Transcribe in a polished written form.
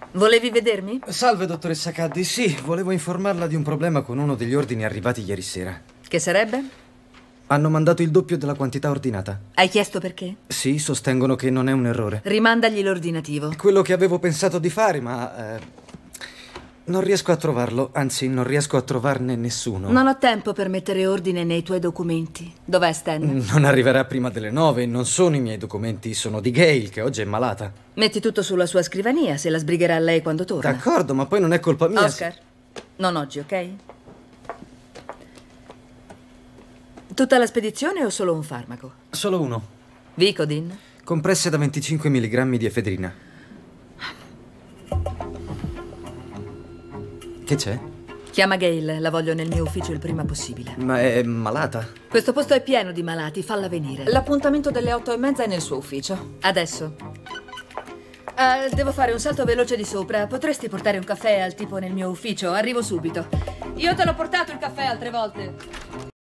Volevi vedermi? Salve, dottoressa Caddy. Sì, volevo informarla di un problema con uno degli ordini arrivati ieri sera. Che sarebbe? Hanno mandato il doppio della quantità ordinata. Hai chiesto perché? Sì, sostengono che non è un errore. Rimandagli l'ordinativo. Quello che avevo pensato di fare, ma non riesco a trovarlo. Anzi, non riesco a trovarne nessuno. Non ho tempo per mettere ordine nei tuoi documenti. Dov'è Stan? Non arriverà prima delle 9. Non sono i miei documenti, sono di Gail, che oggi è malata. Metti tutto sulla sua scrivania, se la sbrigherà lei quando torna. D'accordo, ma poi non è colpa mia. Oscar, non oggi, ok? Tutta la spedizione o solo un farmaco? Solo uno. Vicodin? Compresse da 25 mg di efedrina. Che c'è? Chiama Gail, la voglio nel mio ufficio il prima possibile. Ma è malata? Questo posto è pieno di malati, falla venire. L'appuntamento delle 8:30 è nel suo ufficio. Adesso. Devo fare un salto veloce di sopra. Potresti portare un caffè al tipo nel mio ufficio? Arrivo subito. Io te l'ho portato il caffè altre volte.